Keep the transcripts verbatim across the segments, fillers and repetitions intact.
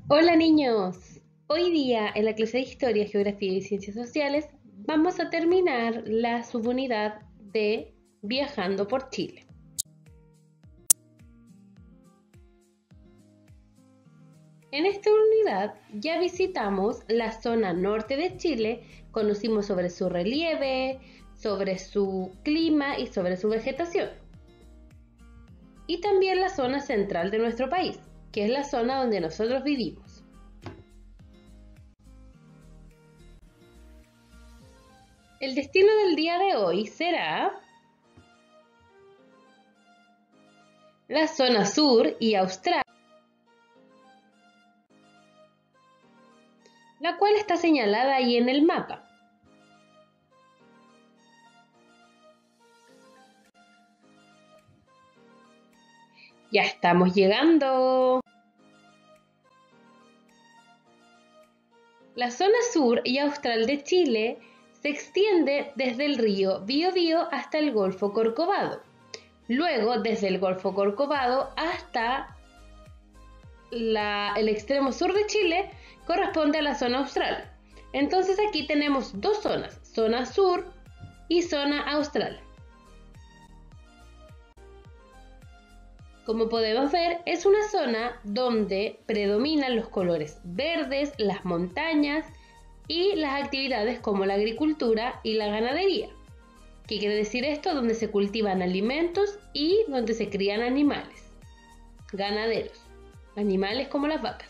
Hola niños, hoy día en la clase de Historia, Geografía y Ciencias Sociales vamos a terminar la subunidad de Viajando por Chile. En esta unidad ya visitamos la zona norte de Chile, conocimos sobre su relieve, sobre su clima y sobre su vegetación. Y también la zona central de nuestro país, que es la zona donde nosotros vivimos. El destino del día de hoy será la zona sur y austral, la cual está señalada ahí en el mapa. Ya estamos llegando. La zona sur y austral de Chile se extiende desde el río Biobío hasta el Golfo Corcovado. Luego, desde el Golfo Corcovado hasta la, el extremo sur de Chile, corresponde a la zona austral. Entonces aquí tenemos dos zonas, zona sur y zona austral. Como podemos ver, es una zona donde predominan los colores verdes, las montañas y las actividades como la agricultura y la ganadería. ¿Qué quiere decir esto? Donde se cultivan alimentos y donde se crían animales, ganaderos, animales como las vacas.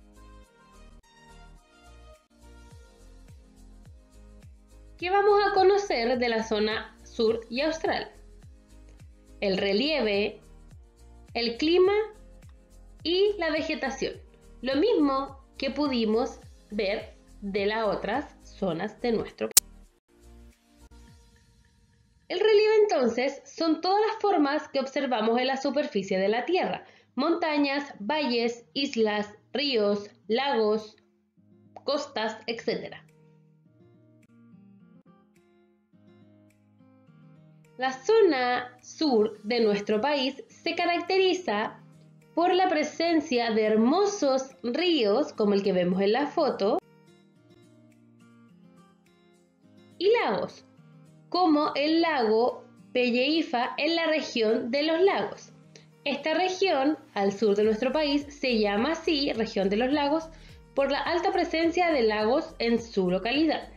¿Qué vamos a conocer de la zona sur y austral? El relieve, el clima y la vegetación. Lo mismo que pudimos ver de las otras zonas de nuestro país. El relieve entonces son todas las formas que observamos en la superficie de la Tierra: montañas, valles, islas, ríos, lagos, costas, etcétera. La zona sur de nuestro país se caracteriza por la presencia de hermosos ríos, como el que vemos en la foto, y lagos, como el lago Pelleifa en la región de los lagos. Esta región, al sur de nuestro país, se llama así, región de los lagos, por la alta presencia de lagos en su localidad.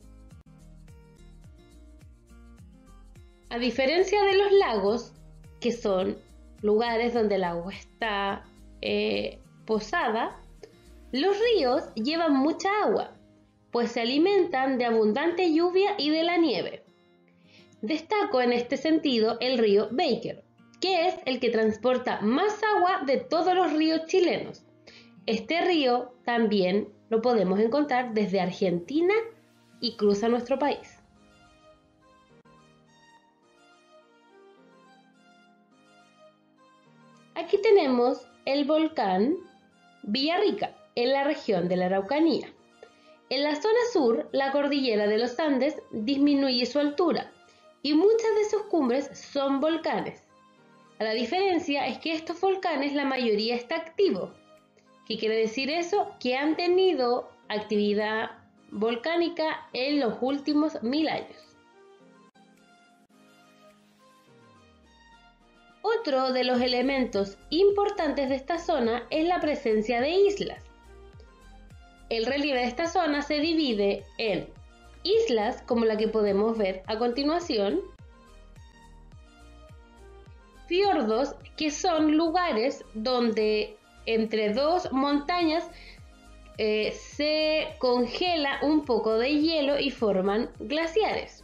A diferencia de los lagos, que son lugares donde el agua está eh, posada, los ríos llevan mucha agua, pues se alimentan de abundante lluvia y de la nieve. Destaco en este sentido el río Baker, que es el que transporta más agua de todos los ríos chilenos. Este río también lo podemos encontrar desde Argentina y cruza nuestro país. Aquí tenemos el volcán Villarrica, en la región de la Araucanía. En la zona sur, la cordillera de los Andes disminuye su altura y muchas de sus cumbres son volcanes. La diferencia es que estos volcanes, la mayoría está activo. ¿Qué quiere decir eso? Que han tenido actividad volcánica en los últimos mil años. Otro de los elementos importantes de esta zona es la presencia de islas. El relieve de esta zona se divide en islas, como la que podemos ver a continuación, fiordos, que son lugares donde entre dos montañas eh, se congela un poco de hielo y forman glaciares.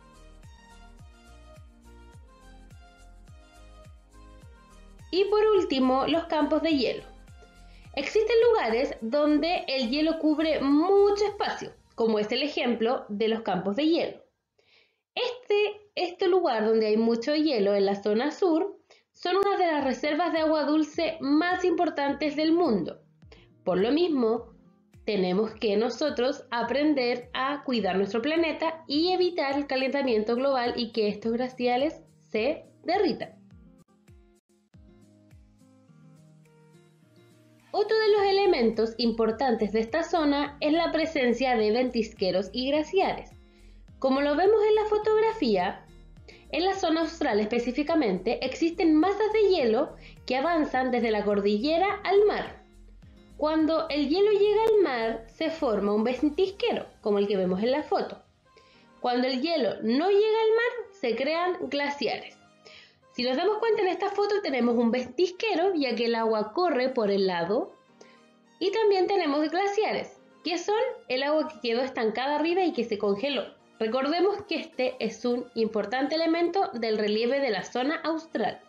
Y por último, los campos de hielo. Existen lugares donde el hielo cubre mucho espacio, como es el ejemplo de los campos de hielo. Este, este lugar donde hay mucho hielo en la zona sur son una de las reservas de agua dulce más importantes del mundo. Por lo mismo, tenemos que nosotros aprender a cuidar nuestro planeta y evitar el calentamiento global y que estos glaciares se derritan. Otro de los elementos importantes de esta zona es la presencia de ventisqueros y glaciares. Como lo vemos en la fotografía, en la zona austral específicamente existen masas de hielo que avanzan desde la cordillera al mar. Cuando el hielo llega al mar, se forma un ventisquero, como el que vemos en la foto. Cuando el hielo no llega al mar, se crean glaciares. Si nos damos cuenta, en esta foto tenemos un ventisquero, ya que el agua corre por el lado, y también tenemos glaciares, que son el agua que quedó estancada arriba y que se congeló. Recordemos que este es un importante elemento del relieve de la zona austral.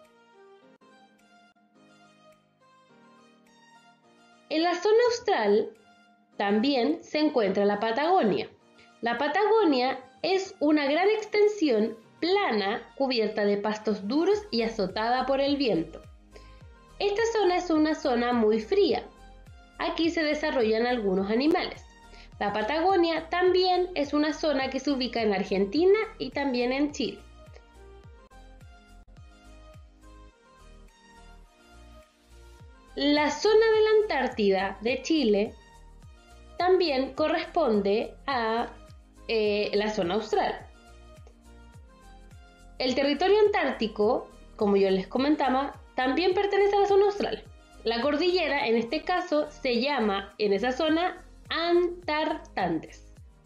En la zona austral también se encuentra la Patagonia. La Patagonia es una gran extensión plana cubierta de pastos duros y azotada por el viento. Esta zona es una zona muy fría. Aquí se desarrollan algunos animales. La Patagonia también es una zona que se ubica en Argentina y también en Chile. La zona de la Antártida de Chile también corresponde a eh, la zona austral. El territorio antártico, como yo les comentaba, también pertenece a la zona austral. La cordillera, en este caso, se llama en esa zona Antartantes.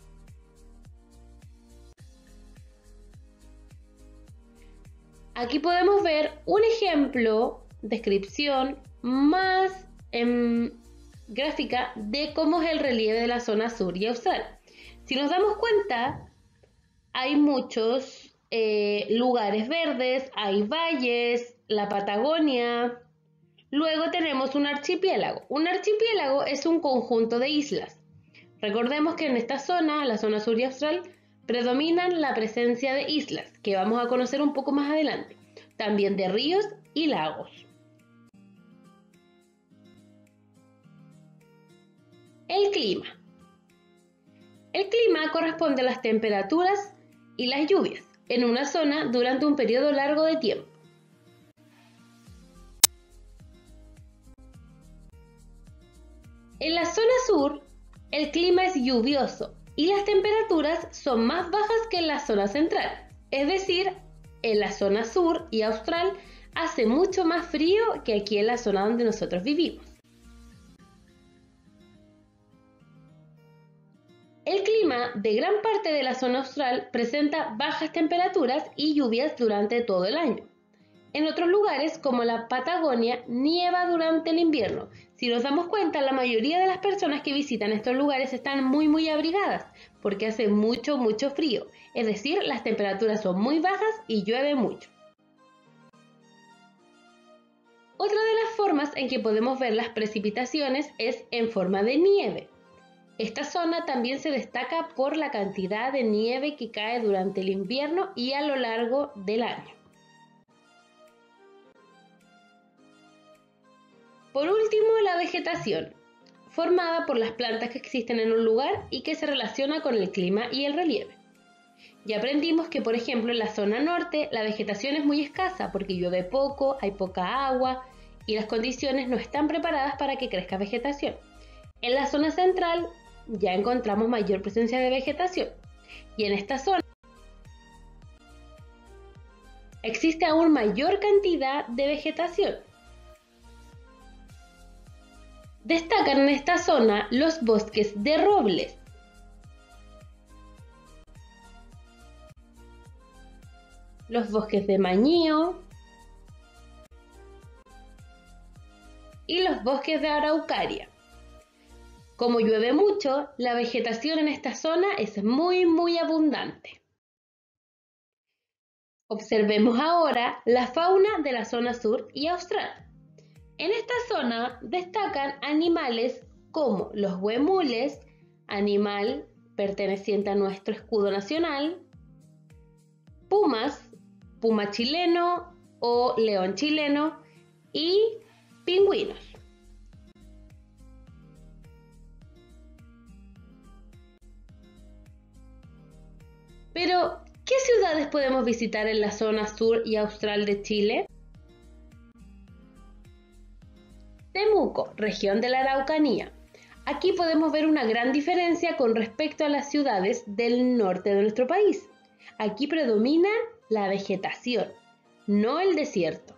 Aquí podemos ver un ejemplo, descripción más eh, gráfica de cómo es el relieve de la zona sur y austral. Si nos damos cuenta, hay muchos eh, lugares verdes, hay valles, la Patagonia. Luego tenemos un archipiélago. Un archipiélago es un conjunto de islas. Recordemos que en esta zona, la zona sur y austral, predominan la presencia de islas, que vamos a conocer un poco más adelante. También de ríos y lagos. El clima. El clima corresponde a las temperaturas y las lluvias en una zona durante un periodo largo de tiempo. En la zona sur, el clima es lluvioso y las temperaturas son más bajas que en la zona central. Es decir, en la zona sur y austral hace mucho más frío que aquí en la zona donde nosotros vivimos. El clima de gran parte de la zona austral presenta bajas temperaturas y lluvias durante todo el año. En otros lugares, como la Patagonia, nieva durante el invierno. Si nos damos cuenta, la mayoría de las personas que visitan estos lugares están muy muy abrigadas, porque hace mucho mucho frío. Es decir, las temperaturas son muy bajas y llueve mucho. Otra de las formas en que podemos ver las precipitaciones es en forma de nieve. Esta zona también se destaca por la cantidad de nieve que cae durante el invierno y a lo largo del año. Por último, la vegetación, formada por las plantas que existen en un lugar y que se relaciona con el clima y el relieve. Ya aprendimos que, por ejemplo, en la zona norte la vegetación es muy escasa porque llueve poco, hay poca agua y las condiciones no están preparadas para que crezca vegetación. En la zona central ya encontramos mayor presencia de vegetación y en esta zona existe aún mayor cantidad de vegetación. Destacan en esta zona los bosques de robles. Los bosques de mañío y los bosques de araucaria. Como llueve mucho, la vegetación en esta zona es muy muy abundante. Observemos ahora la fauna de la zona sur y austral. En esta zona destacan animales como los huemules, animal perteneciente a nuestro escudo nacional, pumas, puma chileno o león chileno y pingüinos. Pero, ¿qué ciudades podemos visitar en la zona sur y austral de Chile? Temuco Temuco, región de la Araucanía. Aquí podemos ver una gran diferencia con respecto a las ciudades del norte de nuestro país. Aquí predomina la vegetación, no el desierto.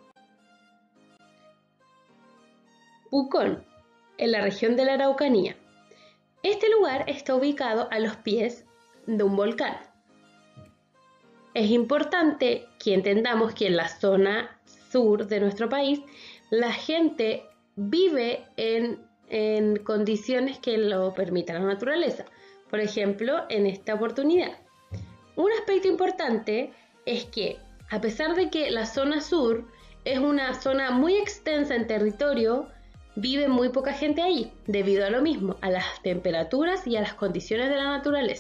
Pucón, en la región de la Araucanía. Este lugar está ubicado a los pies de un volcán. Es importante que entendamos que en la zona sur de nuestro país la gente vive en, en condiciones que lo permita la naturaleza. Por ejemplo, en esta oportunidad. Un aspecto importante es que, a pesar de que la zona sur es una zona muy extensa en territorio, vive muy poca gente ahí, debido a lo mismo, a las temperaturas y a las condiciones de la naturaleza.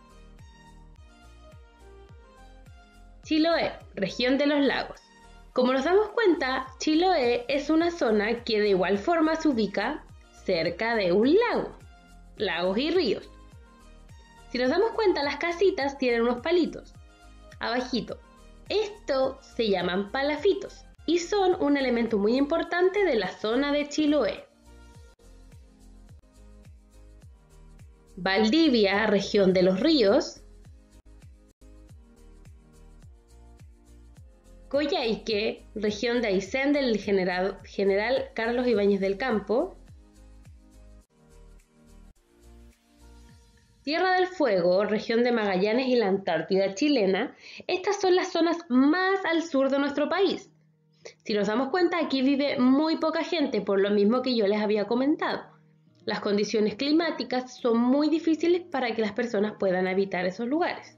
Chiloé, región de los lagos. Como nos damos cuenta, Chiloé es una zona que de igual forma se ubica cerca de un lago, lagos y ríos. Si nos damos cuenta, las casitas tienen unos palitos abajito. Esto se llaman palafitos y son un elemento muy importante de la zona de Chiloé. Valdivia, región de los ríos. Coyhaique, región de Aysén del general, general Carlos Ibáñez del Campo. Tierra del Fuego, región de Magallanes y la Antártida chilena. Estas son las zonas más al sur de nuestro país. Si nos damos cuenta, aquí vive muy poca gente, por lo mismo que yo les había comentado. Las condiciones climáticas son muy difíciles para que las personas puedan habitar esos lugares.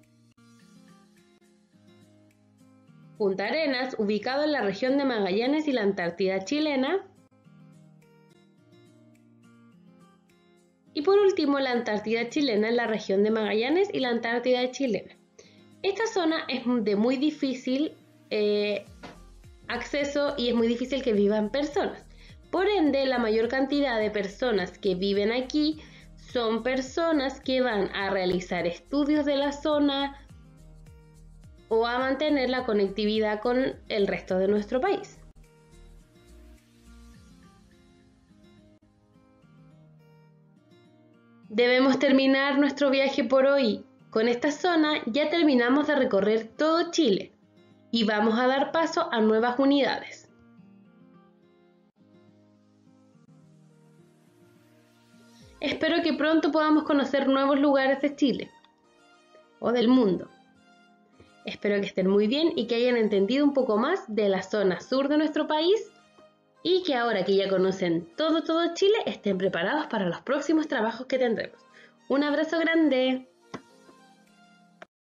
Punta Arenas, ubicado en la región de Magallanes y la Antártida chilena. Y por último, la Antártida chilena en la región de Magallanes y la Antártida chilena. Esta zona es de muy difícil eh, acceso y es muy difícil que vivan personas. Por ende, la mayor cantidad de personas que viven aquí son personas que van a realizar estudios de la zona o a mantener la conectividad con el resto de nuestro país. Debemos terminar nuestro viaje por hoy. Con esta zona ya terminamos de recorrer todo Chile y vamos a dar paso a nuevas unidades. Espero que pronto podamos conocer nuevos lugares de Chile o del mundo. Espero que estén muy bien y que hayan entendido un poco más de la zona sur de nuestro país y que ahora que ya conocen todo, todo Chile, estén preparados para los próximos trabajos que tendremos. Un abrazo grande.